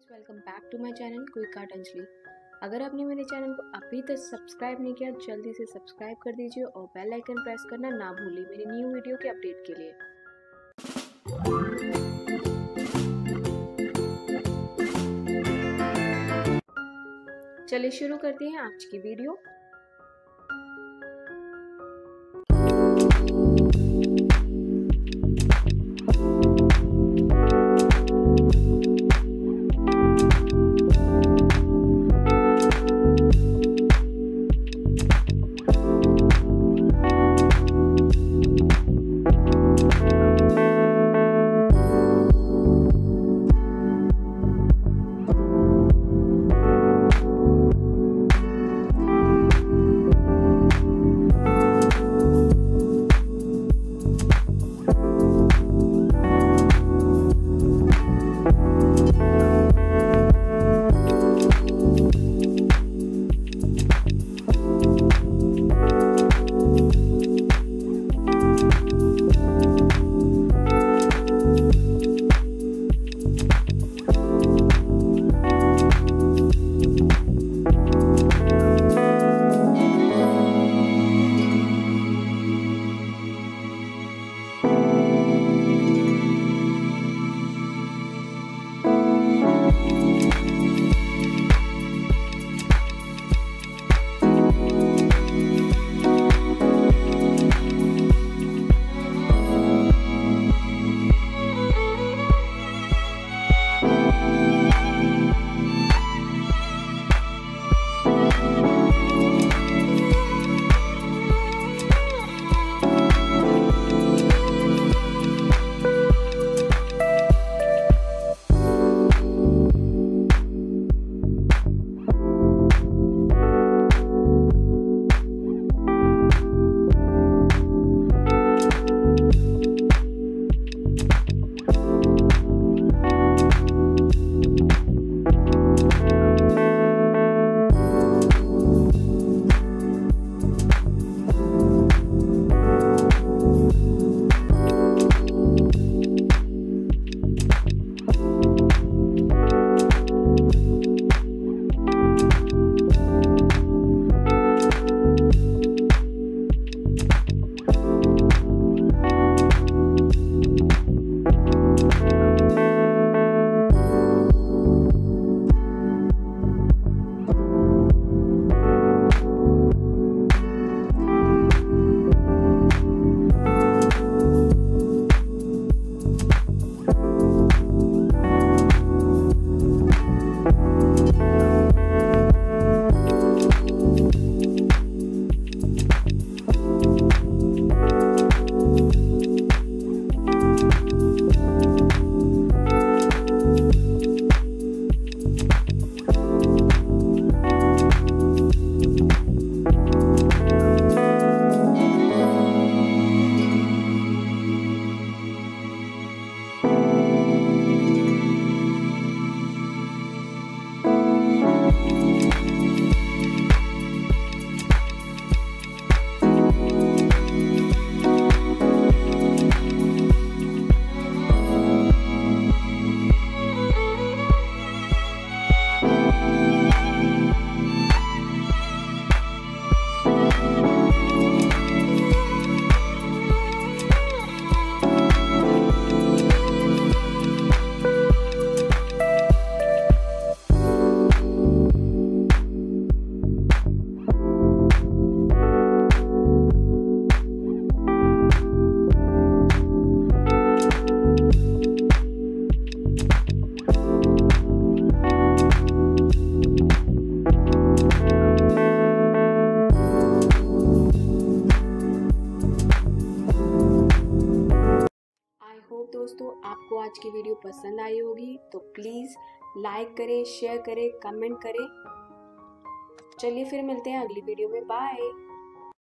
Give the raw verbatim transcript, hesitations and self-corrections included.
Welcome back to my channel क्विकारटांजलि। अगर आपने मेरे चैनल को अभी तक सब्सक्राइब नहीं किया जल्दी से सब्सक्राइब कर दीजिए और बेल आइकन प्रेस करना ना भूलिए मेरी न्यू वीडियो के अपडेट के लिए। चलिए शुरू करते हैं आज की वीडियो। होप दोस्तों आपको आज की वीडियो पसंद आई होगी, तो प्लीज़ लाइक करें, शेयर करें, कमेंट करें। चलिए फिर मिलते हैं अगली वीडियो में। बाय।